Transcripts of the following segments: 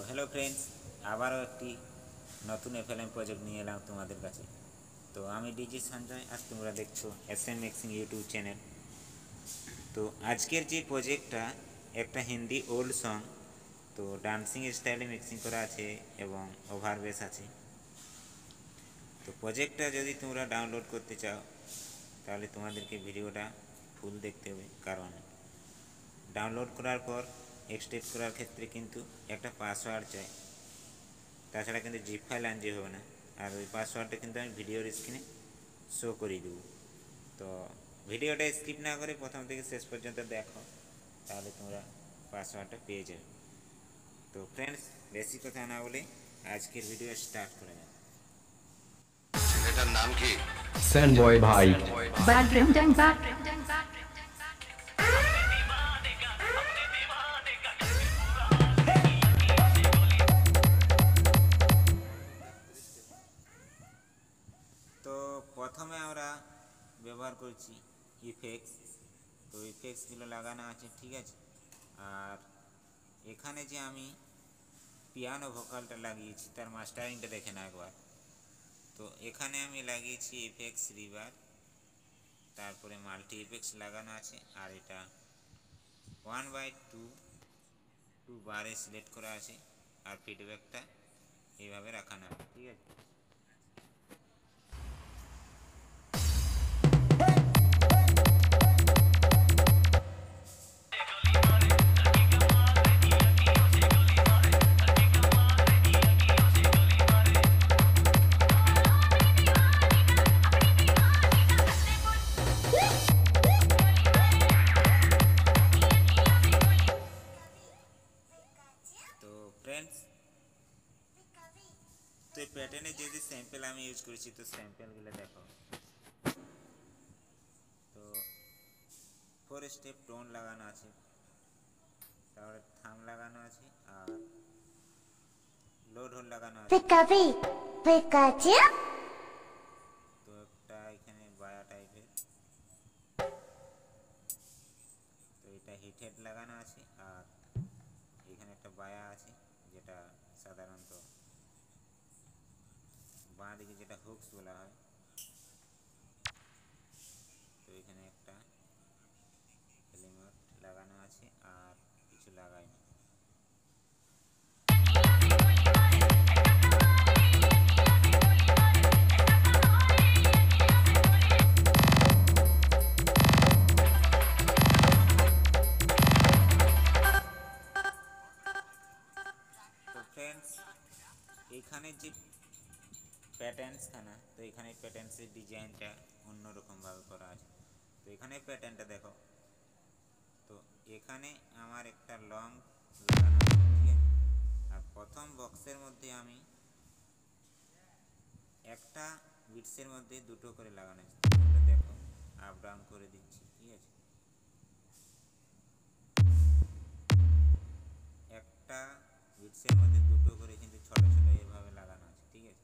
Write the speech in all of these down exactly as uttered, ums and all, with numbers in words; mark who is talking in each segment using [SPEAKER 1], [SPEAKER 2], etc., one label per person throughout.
[SPEAKER 1] Hello friends आबारो एकटी नतून एफएलएम project निये एलाम तोमादेर काछे। तो आमी डीजे संजय आज तोमरा देखछो एसएम मिक्सिंग यूट्यूब चैनल। तो आजकेर जे प्रोजेक्टटा एकटा हिंदी ओल्ड सং तो डांसिंग स्टाइले मिक्सिंग करा आछे एबं ओभार बेस आछे। तो प्रोजेक्टटा यदि तोमरा डाउनलोड करते चाओ ताहले तोमादेरके भिडियोटा फुल देखते होबे, कारण डाउनलोड करार पर एक्सट्रैक्ट करार क्षेत्रे किन्तु एक पासवार्ड चाই, ताछाड़ा किन्तु जिप फाइल आनते होबे ना। और ओई पासवार्डटा किन्तु आमि भिडियोर स्क्रिने शो करिয়ে देব। तो भिडियोटा स्किप ना करे प्रथम थेके शेष पर्यन्त देखो, ताहले तोमरा पासवार्डटा पेয়ে যাবে। तो फ्रेंड्स बेशी कथा ना बोले आजकेर भिडियो स्टार्ट करा যাক।
[SPEAKER 2] এটার নাম কি?
[SPEAKER 3] सैनबॉय भाई
[SPEAKER 4] बैकग्राउंड बैक
[SPEAKER 1] तो प्रथमे आमरा व्यवहार करছি इफेक्ट्स। तो इफेक्ट्सগুলো লাগানো আছে, ঠিক আছে। আর এখানে যে আমি পিয়ানো ভোকালটা লাগিয়েছি তার মাস্টারিংটা দেখে না একবার। তো এখানে আমি লাগিয়েছি ইফেক্টস রিভার, তারপরে মাল্টি ইফেক্টস লাগানো আছে। আর এটা ওয়ান বাই টু টু বারে সিলেক্ট করা আছে। আর ফিডব্যাকটা এইভাবে রাখানো আছে, ঠিক আছে। फ्रेंड्स तो ये पैटर्ने जो जो सैम्पल आमी यूज करेছি तो सैम्पलগুলো देखो। तो फोर स्टेप टोन লাগানো আছে, তারপরে থাম লাগানো আছে আর লো ঢোল লাগানো আছে।
[SPEAKER 4] পিকাপি পিকাচু
[SPEAKER 1] তো একটা এখানে বায়া টাইপের, তো এটা হিট হেড লাগানো আছে। আর এখানে একটা বায়া আছে যেটা সাধারণত বাঁ দিকে যেটা হুকস বলা হয়। তো এখানে একটা এলিমেন্ট লাগানো আছে আর কিছু লাগাইনি। তো ফ্রেন্ডস এখানে যে প্যাটার্নসখানা, তো এখানে প্যাটার্নসের ডিজাইনটা অন্যরকমভাবে করা আছে। তো এখানে প্যাটার্নটা দেখো। তো এখানে আমার একটা লং লাগানো আছে, ঠিক আছে। আর প্রথম বক্সের মধ্যে আমি একটা বিটসের মধ্যে দুটো করে লাগানো আছে। এটা দেখো আপ ডাউন করে দিচ্ছি, ঠিক আছে। একটা বিটসের মধ্যে দুটো করে কিন্তু ছোট ছোট এভাবে লাগানো আছে, ঠিক আছে।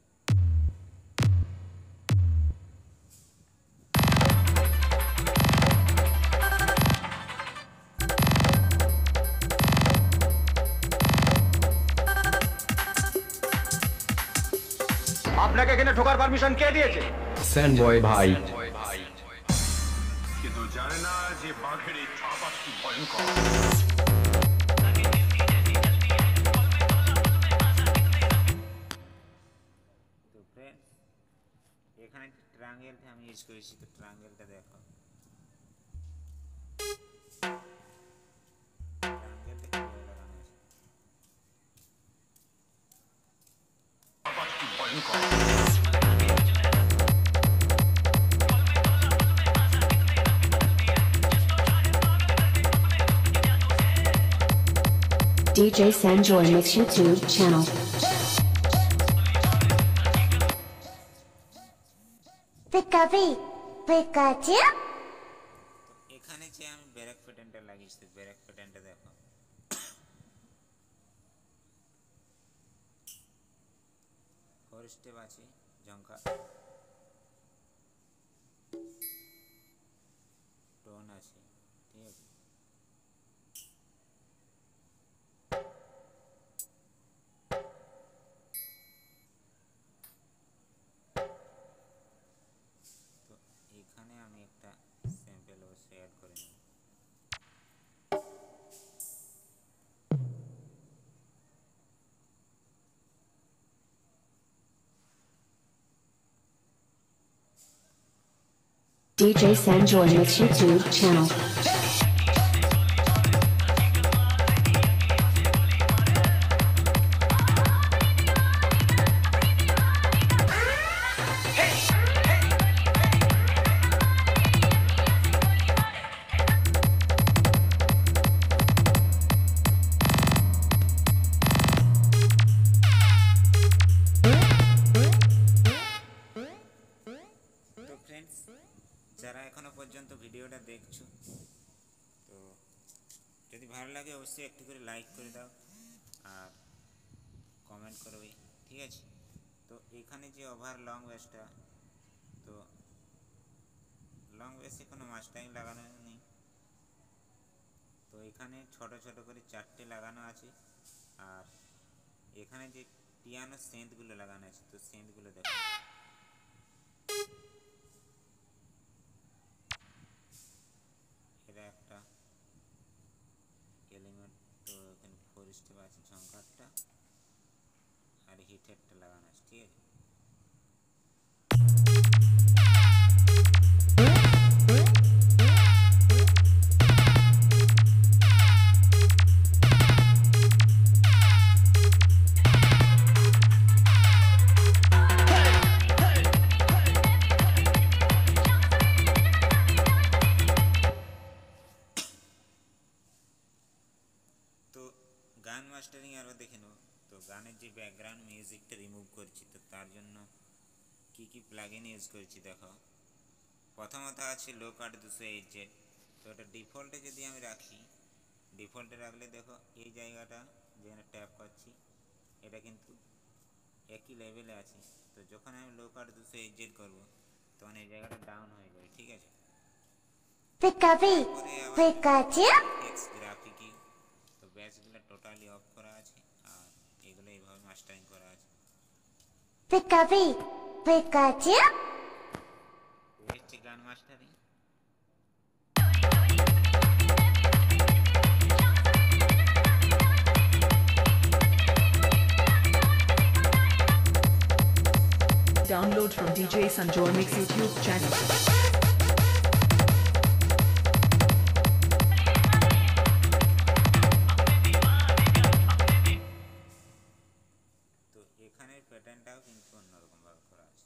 [SPEAKER 5] আপনাকে এখানে ঢোকার পারমিশন কে দিয়েছে?
[SPEAKER 3] सैनबॉय भाई
[SPEAKER 2] কিন্তু জানে না যে বাঘের এই ছাপাস কি ভয়ঙ্কর।
[SPEAKER 1] তো ফ্রেন্ডস এখানে ট্রায়াঙ্গেলটা আমি ইউজ করেছি, তো ট্রায়াঙ্গেলটা দেখো। ট্রায়াঙ্গেলটা কিভাবে লাগানো আছে।
[SPEAKER 2] ছাপাস কি ভয়ঙ্কর।
[SPEAKER 4] D J Sanjoy Mix YouTube channel. পিকাপি পিকাচু
[SPEAKER 1] তো এখানে যে আমি ব্র্যাক প্যাটার্নটা লাগিয়েছি, তো ব্র্যাক প্যাটার্নটা দেখো। ফোর স্টেপ আছে, ঝঙ্কা টোন আছে, ঠিক আছে।
[SPEAKER 4] D J Sanjoy Mix YouTube channel.
[SPEAKER 1] তো ফ্রেন্ডস, যারা এখনো পর্যন্ত ভিডিওটা দেখছো, তো যদি ভালো লাগে অবশ্যই একটু করে লাইক করে দাও আর কমেন্ট করবে, ঠিক আছে? তো এখানে যে ওভার লং বেসটা, তো লং বেসে কোনো মাস্টারিং লাগানো নেই, তো এখানে ছোট ছোট করে চারটে লাগানো আছে। আর এখানে যে পিয়ানো সেন্টগুলো লাগানো আছে, তো সেন্টগুলো দেখো, এটা একটা এলিমেন্ট। তো এখানে ফোর স্টেপ আছে, ঝঙ্কারটা আর হিটেরটা লাগানো আছে, ঠিক আছে? তো গান মাস্টারিং আরও দেখে নেব। তো গানের যে ব্যাকগ্রাউন্ড মিউজিকটা রিমুভ করছি, তো তার জন্য কি কি প্লাগইন ইউজ করছি দেখো। প্রথমত আছে লো কাট দুশো এইট জেড। তো এটা ডিফল্টে যদি আমি রাখি, ডিফল্টে রাখলে দেখো এই জায়গাটা যেখানে ট্যাপ করছি এটা কিন্তু একই লেভেলে আছে। তো যখন আমি লো কাট দুশো এইট জেড করবো, তখন এই জায়গাটা ডাউন হয়ে যাবে, ঠিক আছে?
[SPEAKER 4] Pikachu, Pikachu,
[SPEAKER 1] এক্স গ্রাফিকি, তো ব্যাচগুলো টোটালি অফ করা আছে আর এগুলো এইভাবে মাস্টারিং করা আছে।
[SPEAKER 4] Pikachu, Pikachu,
[SPEAKER 1] এই হচ্ছে গান mastering.
[SPEAKER 6] Download from D J Sanjoy Mix YouTube channel.
[SPEAKER 1] তো এখানের প্যাটার্নটাও কিন্তু অন্যরকম ভাবে করা আছে।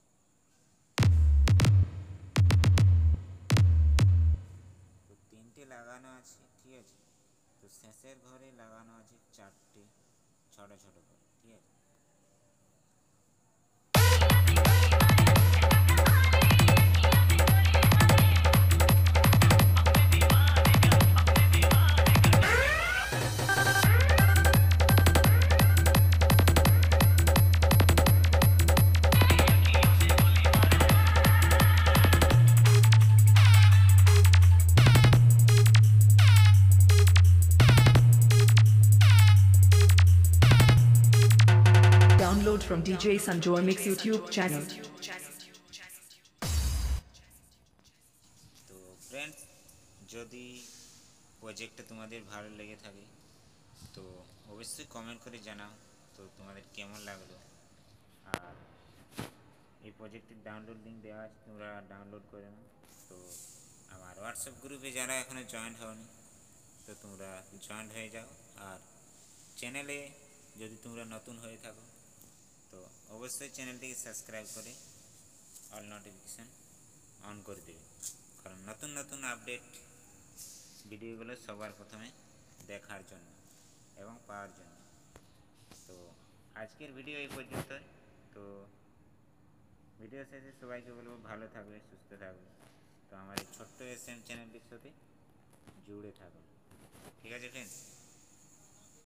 [SPEAKER 1] তো তিনটে লাগানো আছে, ঠিক আছে? তো শেষের ঘরে লাগানো আছে চারটে ছোট ছোট করে, ঠিক আছে?
[SPEAKER 6] Download from D J Sanjoy Mix YouTube channel.
[SPEAKER 1] তো ফ্রেন্ডস, যদি প্রজেক্টটা তোমাদের ভালো লেগে থাকে তো অবশ্যই কমেন্ট করে জানাও তো তোমাদের কেমন লাগলো। আর এই প্রজেক্টের ডাউনলোড লিঙ্ক দেওয়া আছে, তোমরা ডাউনলোড করে নাও। তো আমার হোয়াটসঅ্যাপ গ্রুপে যারা এখনও জয়েন্ট হওনি, তো তোমরা জয়েন্ট হয়ে যাও। আর চ্যানেলে যদি তোমরা নতুন হয়ে থাকো তো অবশ্যই চ্যানেলটিকে সাবস্ক্রাইব করে অল নোটিফিকেশান অন করে দেবে, কারণ নতুন নতুন আপডেট ভিডিওগুলো সবার প্রথমে দেখার জন্য এবং পাওয়ার জন্য। তো আজকের ভিডিও এই পর্যন্ত। তো ভিডিও শেষে সবাইকে বলবো ভালো থাকবে, সুস্থ থাকবে। তো আমার এই ছোট্ট এস এম চ্যানেলটির সাথে জুড়ে থাকো, ঠিক আছে ফ্রেন্ডস?